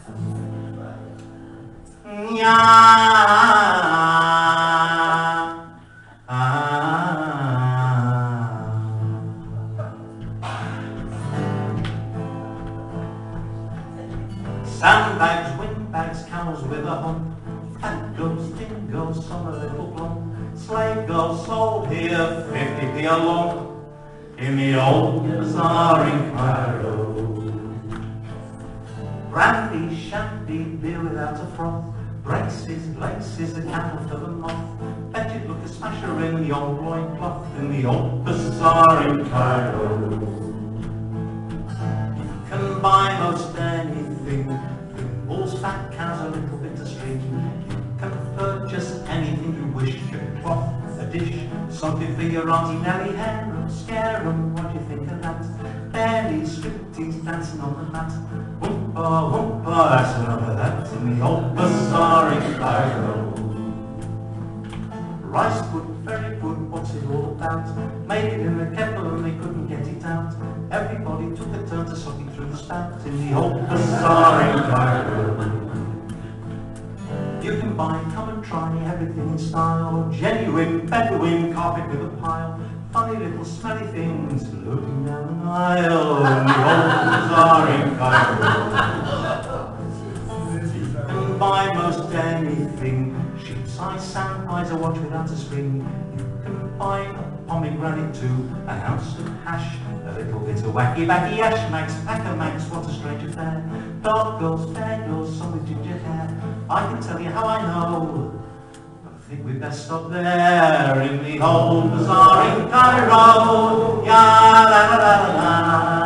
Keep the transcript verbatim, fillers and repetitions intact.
Sandbags, windbags, camels with a hump, fat girls, thin girls, some a little plump, slave girls sold here fifty p a lump, in the old bazaar in Cairo. Brandy, shandy, beer without a froth, braces, laces, a candle for the moth, bet you'd look a smasher in the old loincloth, in the old bazaar in Cairo. You can buy most anything, bulls, fat cows, a little bit of string. You can purchase anything you wish, a cloth, a dish, something for your auntie Nellie hen, scare 'em, what do you think of that? Barely striptease dancing on the mat, whoompa, whoompa, that's enough of that, in the old bazaar in Cairo. Rice good, very good, what's it all about? Made it in a kettle and they couldn't get it out. Everybody took a turn to suck it through the spout in the old bazaar in Cairo. You can buy, come and try, everything in style. Genuine Bedouin carpet with a pile. Funny little smelly things floating down the Nile in the old bazaar in Cairo. You can buy most anything. Sheep's eyes, sandpies, a watch without a spring. You can buy a pomegranate too, an ounce of hash, a little bit of wacky backy ash, max, pack a max, what a strange affair. Dark girls, fair girls, some with ginger hair. I can tell you how I know, but I think we'd best stop there in the old bazaar in Cairo. Ya la la la la la.